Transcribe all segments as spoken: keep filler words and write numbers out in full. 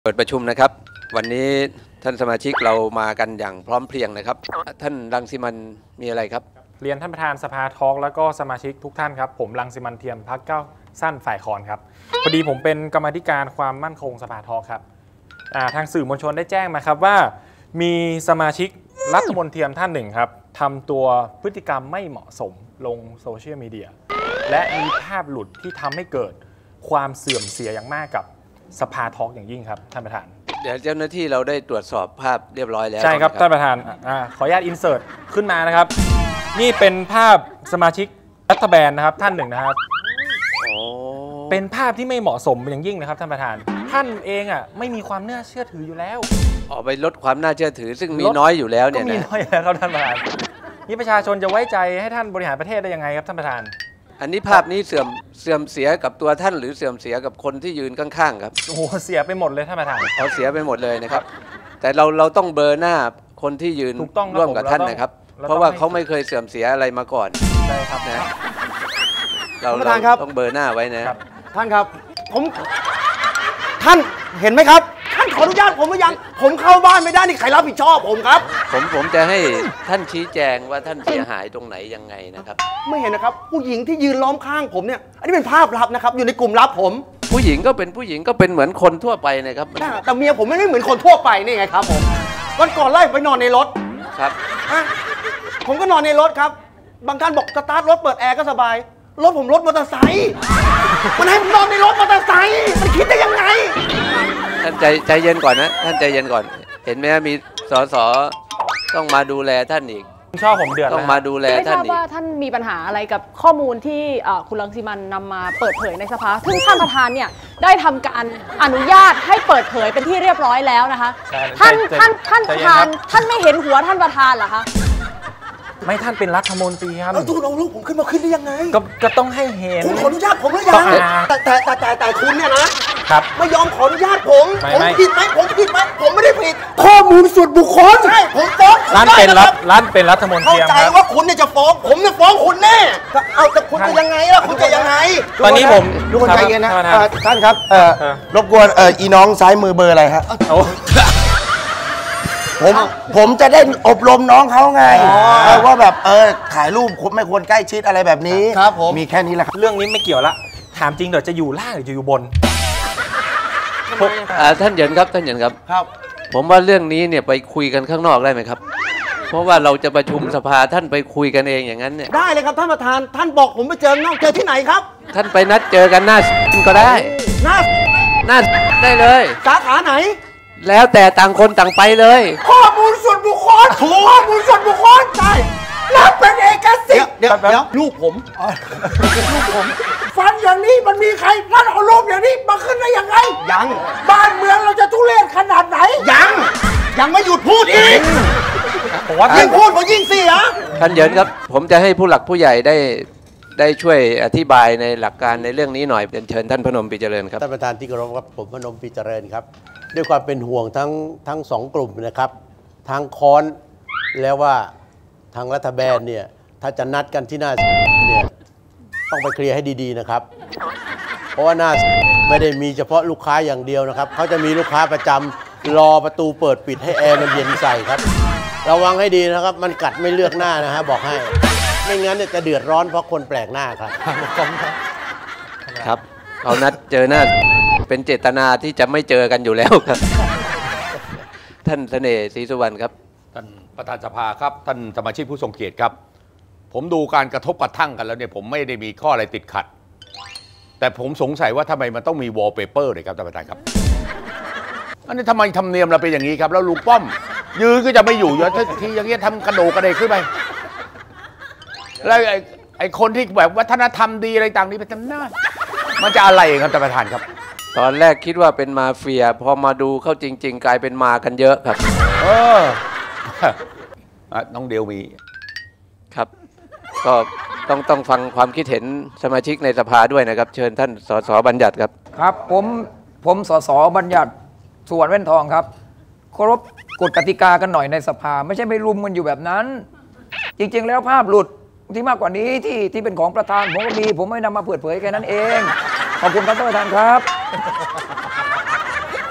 เปิดประชุมนะครับวันนี้ท่านสมาชิกเรามากันอย่างพร้อมเพรียงนะครับท่านรังสิมันต์มีอะไรครับเรียนท่านประธานสภาทอล์กแล้วก็สมาชิกทุกท่านครับผมรังสิมันต์เทียมพรรคก้าวสั้นฝ่ายคอนครับพอดีผมเป็นกรรมาธิการความมั่นคงสภาทอล์กครับทางสื่อมวลชนได้แจ้งมาครับว่ามีสมาชิกรัฐมนตรีท่านหนึ่งครับทำตัวพฤติกรรมไม่เหมาะสมลงโซเชียลมีเดียและมีภาพหลุดที่ทำให้เกิดความเสื่อมเสียอย่างมากกับสภาทอล์กอย่างยิ่งครับท่านประธานเดี๋ยวเจ้าหน้าที่เราได้ตรวจสอบภาพเรียบร้อยแล้วใช่ครับท่านประธานอขออนุญาตอินเสิร์ตขึ้นมานะครับนี่เป็นภาพสมาชิกรัฐบาลนะครับท่านหนึ่งนะครับเป็นภาพที่ไม่เหมาะสมอย่างยิ่งนะครับท่านประธานท่านเองอ่ะไม่มีความน่าเชื่อถืออยู่แล้วออกไปลดความน่าเชื่อถือซึ่งมีน้อยอยู่แล้วเนี่ยก็มีน้อยแล้วครับท่านประธานนี่ประชาชนจะไว้ใจให้ท่านบริหารประเทศได้ยังไงครับท่านประธานอันนี้ภาพนี้เสื่อมเสื่อมเสียกับตัวท่านหรือเสื่อมเสียกับคนที่ยืนข้างๆครับโอ้โหเสียไปหมดเลยท่านประธานเขาเสียไปหมดเลยนะครับแต่เราเราต้องเบอร์หน้าคนที่ยืนร่วมกับท่านนะครับเพราะว่าเขาไม่เคยเสื่อมเสียอะไรมาก่อนใช่ครับนะเราต้องเบอร์หน้าไว้นะท่านครับผมท่านเห็นไหมครับท่านขออนุญาตผมหรือยังผมเข้าบ้านไม่ได้นี่ใครรับผิดชอบผมครับผมผมจะให้ท่านชี้แจงว่าท่านเสียหายตรงไหนยังไงนะครับไม่เห็นนะครับผู้หญิงที่ยืนล้อมข้างผมเนี่ยอันนี้เป็นภาพลับนะครับอยู่ในกลุ่มลับผมผู้หญิงก็เป็นผู้หญิงก็เป็นเหมือนคนทั่วไปนะครับแต่เมียผมไม่เหมือนคนทั่วไปนี่ไงครับผมวันก่อนไล่ไปนอนในรถครับผมก็นอนในรถครับบางท่านบอกสตาร์ทรถเปิดแอร์ก็สบายรถผมรถมอเตอร์ไซค์มันให้ผมนอนในรถมอเตอร์ไซค์มันคิดได้ยังไงท่านใจใจเย็นก่อนนะท่านใจเย็นก่อนเห็นไหมมีสสต้องมาดูแลท่านอีกชอบผมเดือดต้องมาดูแลท่านอีกไม่ทราบว่าท่านมีปัญหาอะไรกับข้อมูลที่คุณรังสิมันต์นำมาเปิดเผยในสภาซึ่งท่านประธานเนี่ยได้ทำการอนุญาตให้เปิดเผยเป็นที่เรียบร้อยแล้วนะคะท่านท่านท่านประธานท่านไม่เห็นหัวท่านประธานเหรอคะไม่ท่านเป็นรัฐมนตรีครับแล้วทูลเอาลูกผมขึ้นมาขึ้นได้ยังไงก็ก็ต้องให้เห็นคุณขออนุญาตผมหรือยังแต่แต่แต่แต่แต่คุณเนี่ยนะครับไม่ยอมขออนุญาตผมผมผิดไหมผมผิดไหมผมไม่ได้ผิดข้อมูลส่วนบุคคลใช่ผมฟ้องร้านเป็นรัฐร้านเป็นรัฐมนตรีเข้าใจว่าคุณเนี่ยจะฟ้องผมเนี่ยฟ้องคุณแน่เอาแต่คุณจะยังไงล่ะคุณจะยังไงตอนนี้ผมทุกคนใจเย็นนะท่านครับเอ่อรบกวนเอ่ออีน้องซ้ายมือเบอร์อะไรครับผมผมจะได้อบรมน้องเขาไงว่าแบบเออถ่ายรูปไม่ควรใกล้ชิดอะไรแบบนี้ครับผมมีแค่นี้แหละครับเรื่องนี้ไม่เกี่ยวละถามจริงเดี๋ยวจะอยู่ล่างหรือจะอยู่บนท่านเหยินครับท่านเหยินครับครับผมว่าเรื่องนี้เนี่ยไปคุยกันข้างนอกได้ไหมครับเพราะว่าเราจะประชุมสภาท่านไปคุยกันเองอย่างนั้นเนี่ยได้เลยครับท่านประธานท่านบอกผมไปเจอนอกเจอที่ไหนครับท่านไปนัดเจอกันหน้าก็ได้หน้าหน้าได้เลยสาขาไหนแล้วแต่ต่างคนต่างไปเลยข้อมูลส่วนบุคคลถูกข้อมูลส่วนบุคคลใช่นับเป็นเอกสิทธิ์เดี๋ยวเดี๋ยวลูกผมลูกผมฟันอย่างนี้มันมีใครท่านเอารูปอย่างนี้มาขึ้นได้ยังไงยังบ้านเมืองเราจะทุเรศขนาดไหนยังยังไม่หยุดพูดอีกผมว่ายิ่งพูดผมยิ่งเสียท่านเหยินครับผมจะให้ผู้หลักผู้ใหญ่ได้ได้ช่วยอธิบายในหลักการในเรื่องนี้หน่อยเป็นเชิญท่านพนมปิเจริญครับท่านประธานที่เคารพครับผมพนมปิเจริญครับด้วยความเป็นห่วงทั้งทั้งสองกลุ่มนะครับทางค้อนแล้วว่าทางรัฐบาลเนี่ยถ้าจะนัดกันที่หน้าเนี่ยต้องไปเคลียร์ให้ดีๆนะครับเพราะว่าหน้าไม่ได้มีเฉพาะลูกค้าอย่างเดียวนะครับเขาจะมีลูกค้าประจำรอประตูเปิดปิดให้แอร์มันเย็นใส่ครับระวังให้ดีนะครับมันกัดไม่เลือกหน้านะฮะบอกให้ไม่งั้นเนี่ยจะเดือดร้อนเพราะคนแปลกหน้าครับครับเอานัดเจอหน้าเป็นเจตนาที่จะไม่เจอกันอยู่แล้วครับท่านเสน่ห์ศรีสุวรรณครับท่านประธานสภาครับท่านสมาชิกผู้ทรงเกียรติครับผมดูการกระทบกระทั่งกันแล้วเนี่ยผมไม่ได้มีข้ออะไรติดขัดแต่ผมสงสัยว่าทำไมมันต้องมีวอลเปเปอร์เลยครับท่านประธานครับอันนี้ทำไมธรรมเนียมเราเป็นอย่างนี้ครับแล้วลุงป้อมยืนก็จะไม่อยู่เยอะทีอย่างเงี้ยทำกระโดดกระเดกขึ้นไปแล้วไอ้ไอ้คนที่แบบวัฒนธรรมดีอะไรต่างนี้เป็นจำหน้ามันจะอะไรครับท่านประธานครับตอนแรกคิดว่าเป็นมาเฟียพอมาดูเข้าจริงๆกลายเป็นมากันเยอะครับเออน้องเดียวมีครับก็ต้องต้องฟังความคิดเห็นสมาชิกในสภาด้วยนะครับเชิญท่านสสบัญญัติครับครับผมผมสสบัญญัติสุวรรณแว่นทองครับเคารพกฎกติกากันหน่อยในสภาไม่ใช่ไม่รุมกันอยู่แบบนั้นจริงๆแล้วภาพหลุดที่มากกว่านี้ที่ที่เป็นของประธานผมก็มีผมไม่นำมาเปิดเผยแค่นั้นเองขอบคุณครับท่านประธานครับ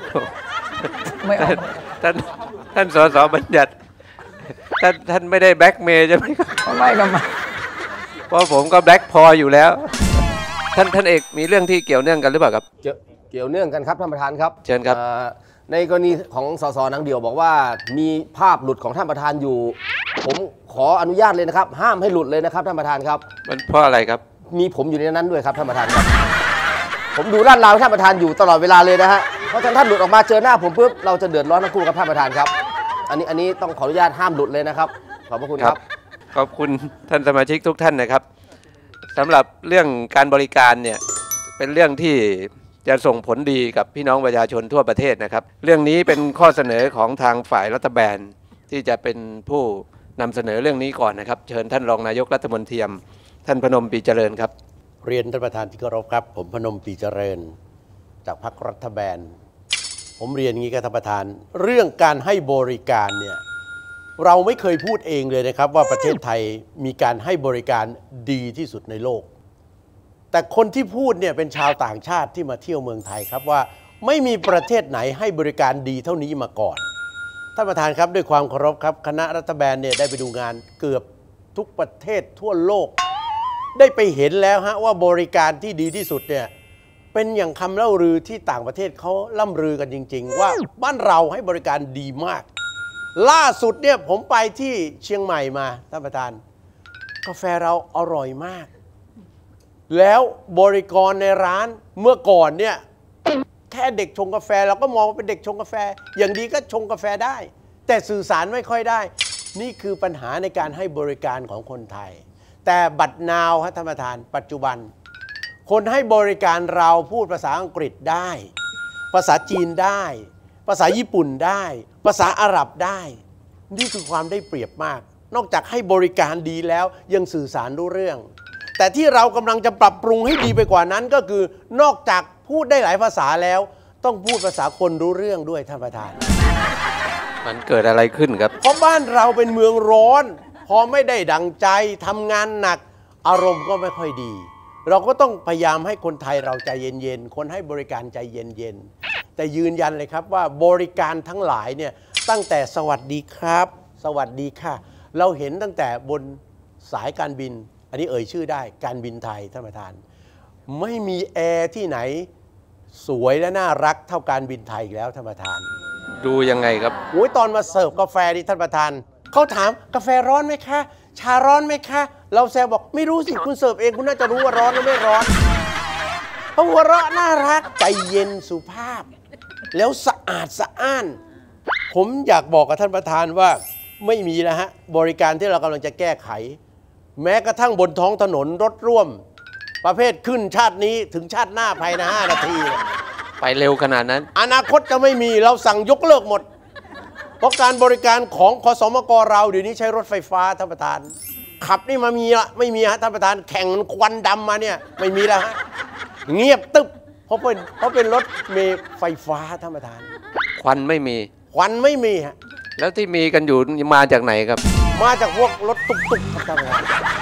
ไม่เอาท่านท่านสสบัญญัติท่านท่านไม่ได้แบล็กเมย์ใช่ไหมครับไม่ก็มาเพราะผมก็แบล็กพออยู่แล้ว ท่านท่านเอกมีเรื่องที่เกี่ยวเนื่องกันหรือเปล่าครับเกี่ยวเกี่ยวเนื่องกันครับท่านประธานครับเชิญครับอ่าในกรณีของสสนางเดี่ยวบอกว่ามีภาพหลุดของท่านประธานอยู่ ผมขออนุญาตเลยนะครับ ห้ามให้หลุดเลยนะครับท่านประธานครับมันเพราะอะไรครับมีผมอยู่ในนั้นด้วยครับท่านประธานครับ ผมดูลาดราวให้ท่านประธานอยู่ตลอดเวลาเลยนะฮะเพราะฉะนั้นท่านหลุดออกมาเจอหน้าผมปุ๊บเราจะเดือดร้อนทั้งคู่ครับท่านประธานครับ อันนี้อันนี้ต้องขออนุญาตห้ามหลุดเลยนะครับขอบพระคุณครับขอบคุณท่านสมาชิกทุกท่านนะครับสำหรับเรื่องการบริการเนี่ยเป็นเรื่องที่จะส่งผลดีกับพี่น้องประชาชนทั่วประเทศนะครับเรื่องนี้เป็นข้อเสนอของทางฝ่ายรัฐบาลที่จะเป็นผู้นำเสนอเรื่องนี้ก่อนนะครับเชิญท่านรองนายกรัฐมนตรีท่านพนมปรีเจริญครับเรียนท่านประธานที่เคารพครับผมพนมปรีเจริญจากพรรครัฐบาลผมเรียนงี้ครับท่านประธานเรื่องการให้บริการเนี่ยเราไม่เคยพูดเองเลยนะครับว่าประเทศไทยมีการให้บริการดีที่สุดในโลกแต่คนที่พูดเนี่ยเป็นชาวต่างชาติที่มาเที่ยวเมืองไทยครับว่าไม่มีประเทศไหนให้บริการดีเท่านี้มาก่อนท่านประธานครับด้วยความเคารพครับคณะรัฐบาลเนี่ยได้ไปดูงานเกือบทุกประเทศทั่วโลกได้ไปเห็นแล้วฮะว่าบริการที่ดีที่สุดเนี่ยเป็นอย่างคำเล่าลือที่ต่างประเทศเขาล่ำลือกันจริงๆว่าบ้านเราให้บริการดีมากล่าสุดเนี่ยผมไปที่เชียงใหม่มาท่านประธานกาแฟเราอร่อยมากแล้วบริกรในร้านเมื่อก่อนเนี่ยแค่เด็กชงกาแฟเราก็มองว่าเป็นเด็กชงกาแฟอย่างดีก็ชงกาแฟได้แต่สื่อสารไม่ค่อยได้นี่คือปัญหาในการให้บริการของคนไทยแต่บัดนาวท่านประธานปัจจุบันคนให้บริการเราพูดภาษาอังกฤษได้ภาษาจีนได้ภาษาญี่ปุ่นได้ภาษาอาหรับได้นี่คือความได้เปรียบมากนอกจากให้บริการดีแล้วยังสื่อสารรู้เรื่องแต่ที่เรากำลังจะปรับปรุงให้ดีไปกว่านั้นก็คือนอกจากพูดได้หลายภาษาแล้วต้องพูดภาษาคนรู้เรื่องด้วยท่านประธานมันเกิดอะไรขึ้นครับเพราะบ้านเราเป็นเมืองร้อนพอไม่ได้ดังใจทำงานหนักอารมณ์ก็ไม่ค่อยดีเราก็ต้องพยายามให้คนไทยเราใจเย็นๆคนให้บริการใจเย็นๆแต่ยืนยันเลยครับว่าบริการทั้งหลายเนี่ยตั้งแต่สวัสดีครับสวัสดีค่ะเราเห็นตั้งแต่บนสายการบินอันนี้เอ่ยชื่อได้การบินไทยท่านประธานไม่มีแอร์ที่ไหนสวยและน่ารักเท่าการบินไทยอีกแล้วท่านประธานดูยังไงครับโอ้ยตอนมาเสิร์ฟกาแฟดิท่านประธานเขาถามกาแฟร้อนไหมคะชาร้อนไหมคะเราแซวบอกไม่รู้สิคุณเสิร์ฟเองคุณน่าจะรู้ว่าร้อนหรือไม่ร้อนเพราะหัวเราะน่ารักใจเย็นสุภาพแล้วสะอาดสะอ้านผมอยากบอกกับท่านประธานว่าไม่มีนะฮะบริการที่เรากำลังจะแก้ไขแม้กระทั่งบนท้องถนนรถร่วมประเภทขึ้นชาตินี้ถึงชาติหน้าภายในห้านาทีไปเร็วขนาดนั้นอนาคตจะไม่มีเราสั่งยกเลิกหมดเพราะการบริการของคสมกเราเดี๋ยวนี้ใช้รถไฟฟ้าท่านประธานขับนี่มามีละไม่มีฮะท่านประธานแข่งควันดำมาเนี่ยไม่มีแล้วฮะเงียบตึ๊บเพราะเป็นเพราะเป็นรถเมล์ไฟฟ้าท่านประธานควันไม่มีควันไม่มีฮะแล้วที่มีกันอยู่มาจากไหนครับมาจากพวกรถตุ๊กๆครับท่านประธาน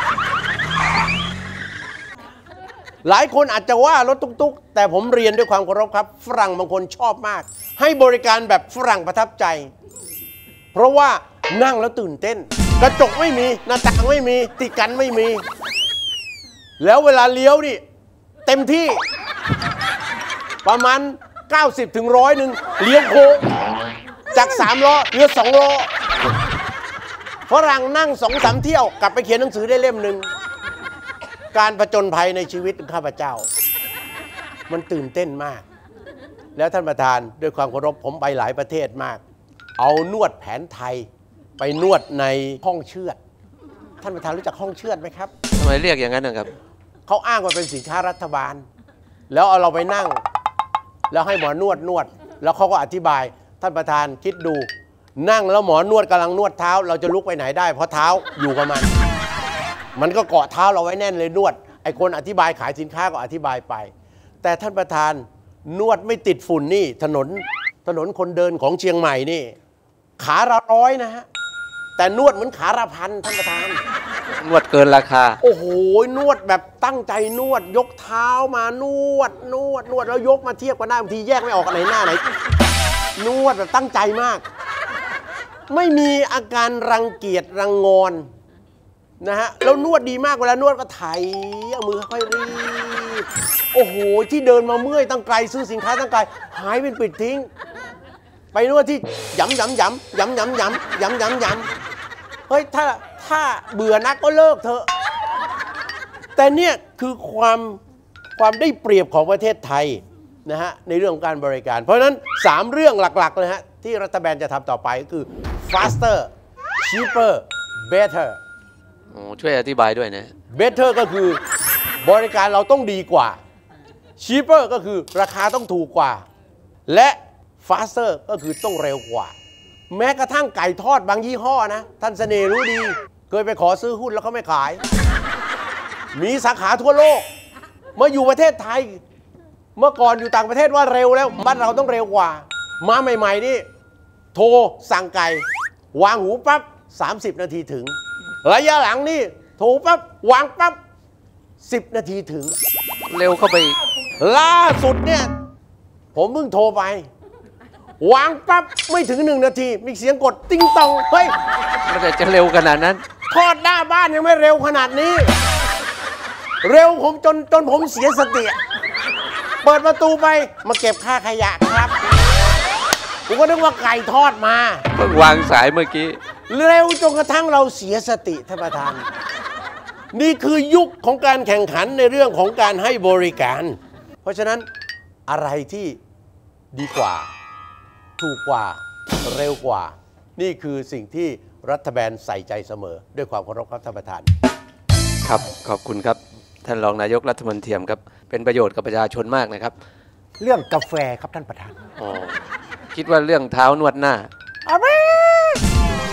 หลายคนอาจจะว่ารถตุ๊กๆแต่ผมเรียนด้วยความเคารพครับฝรั่งบางคนชอบมากให้บริการแบบฝรั่งประทับใจเพราะว่านั่งแล้วตื่นเต้นกระจกไม่มีหน้าต่างไม่มีติดกันไม่มีแล้วเวลาเลี้ยวนี่เต็มที่ประมาณเก้าสิบถึงร้อยหนึ่งเลี้ยวโค้งจากสามล้อเหลือสองล้อฝรั่งนั่งสองสามเที่ยวกลับไปเขียนหนังสือได้เล่มหนึ่งการผจญภัยในชีวิตของข้าพเจ้ามันตื่นเต้นมากแล้วท่านประธานด้วยความเคารพผมไปหลายประเทศมากเอานวดแผนไทยไปนวดในห้องเชือดท่านประธานรู้จักห้องเชือดไหมครับทำไมเรียกอย่างนั้นนะครับเขาอ้างว่าเป็นสินค้ารัฐบาลแล้วเอาเราไปนั่งแล้วให้หมอนวดนวดแล้วเขาก็อธิบายท่านประธานคิดดูนั่งแล้วหมอนวดกำลังนวดเท้าเราจะลุกไปไหนได้เพราะเท้าอยู่กับมันมันก็เกาะเท้าเราไว้แน่นเลยนวดไอ้คนอธิบายขายสินค้าก็อธิบายไปแต่ท่านประธานนวดไม่ติดฝุ่นนี่ถนนถนนคนเดินของเชียงใหม่นี่ขาละร้อยนะฮะแต่นวดเหมือนขาละพันท่านประธานนวดเกินราคาโอ้โหนวดแบบตั้งใจนวดยกเท้ามานวดนวดนวดแล้วยกมาเทียบกันได้บางทีแยกไม่ออกไหนหน้าไหนนวดแบบตั้งใจมาก ไม่มีอาการรังเกียจรังงอนนะฮะแล้วนวดดีมากเวลานวดก็ไถเอามือค่อยรีบโอ้โหที่เดินมาเมื่อยตั้งไกลซื้อสินค้าตั้งไกลหายเป็นปิดทิ้งไปนวดที่ย้ำย้ำย้ำย้ำย้ำย้ำย้ำย้ำย้ำเฮ้ยถ้าถ้าเบื่อนักก็เลิกเถอะแต่เนี่ยคือความความได้เปรียบของประเทศไทยนะฮะในเรื่องของการบริการเพราะฉะนั้นสามเรื่องหลักๆเลยฮะที่รัฐบาลจะทำต่อไปก็คือ faster cheaper better โอ้ช่วยอธิบายด้วยนะ better ก็คือบริการเราต้องดีกว่า cheaper ก็คือราคาต้องถูกกว่าและ faster ก็คือต้องเร็วกว่าแม้กระทั่งไก่ทอดบางยี่ห้อนะท่านเสน่ห์รู้ดีเคยไปขอซื้อหุ้นแล้วเขาไม่ขายมีสาขาทั่วโลกมาอยู่ประเทศไทยเมื่อก่อนอยู่ต่างประเทศว่าเร็วแล้วบ้านเราต้องเร็วกว่ามาใหม่ๆนี่โทรสั่งไก่วางหูปั๊บสามสิบนาทีถึงระยะหลังนี่โทรปั๊บวางปั๊บสิบนาทีถึงเร็วเข้าไปอีกล่าสุดเนี่ยผมเพิ่งโทรไปวางปั๊บไม่ถึงหนึ่งนาทีมีเสียงกดติ้งตองเฮ้ยมันจะเร็วขนาดนั้นทอดหน้าบ้านยังไม่เร็วขนาดนี้เร็วผมจนจนผมเสียสติเปิดประตูไปมาเก็บค่าขยะครับผมก็นึกว่าไก่ทอดมาเพิ่งวางสายเมื่อกี้เร็วจนกระทั่งเราเสียสติท่านประธานนี่คือยุคของการแข่งขันในเรื่องของการให้บริการเพราะฉะนั้นอะไรที่ดีกว่าถูกกว่าเร็วกว่านี่คือสิ่งที่รัฐบาลใส่ใจเสมอด้วยความเคารพครับท่านประธานครับขอบคุณครับท่านรองนายกรัฐมนตรีครับเป็นประโยชน์กับประชาชนมากนะครับเรื่องกาแฟครับท่านประธานอ๋อคิดว่าเรื่องเท้านวดหน้า